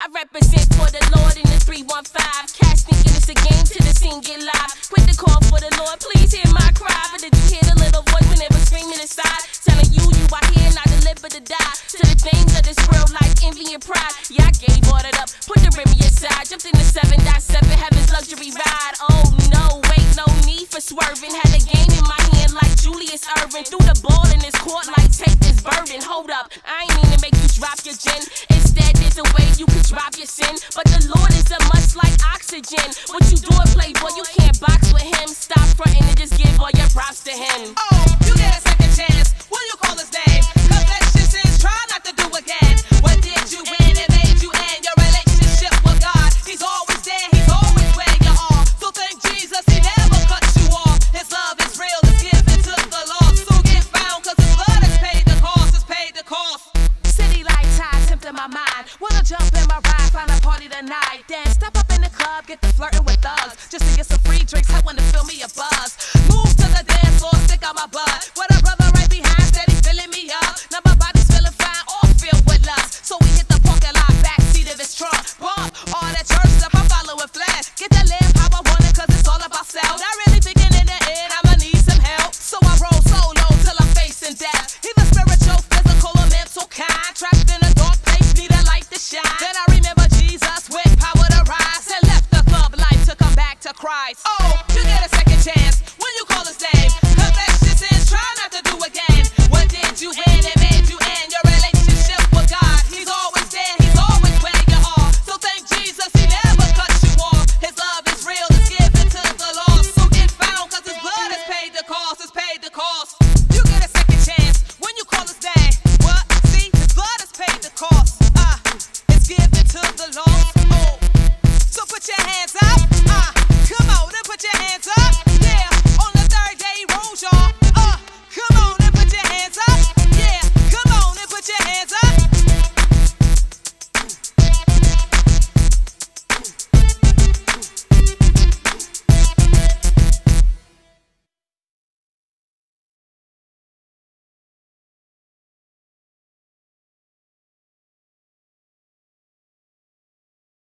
I represent for the Lord in the 315. Cash thinking it's a game till the scene get live. Quit the call for the Lord, please hear my cry. But did you hear the little voice when it was screaming inside? Telling you are here, not to live but to die. To the things of this world like envy and pride. Yeah, I gave all that up, put the Remy aside. Jumped in the 7.7, heaven's luxury ride. Oh no, wait, no need for swerving. Had a game in my hand like Julius Irvin. Threw the ball in this court like take this burden. Hold up, I ain't mean to make you drop your gin. Instead, there's a way you could drop your sin. But the Lord is a must like oxygen. What you doing, playboy? You can't box with him. Stop fronting and just give all your props to him. Oh, you get a second chance. What do you call his name? Cause that shit is try not to do again. What did you win? It made you end your relationship with God. He's always there, he's always where you are. So thank Jesus, he never cuts you off. His love is real, it's given to the lost. So get found, cause his blood has paid the cost, it's paid the cost. City lights high, tempting my mind. Wanna jump in my ride, find a party tonight. Then step up in the club, get to flirting with thugs. Just to get some free drinks, I wanna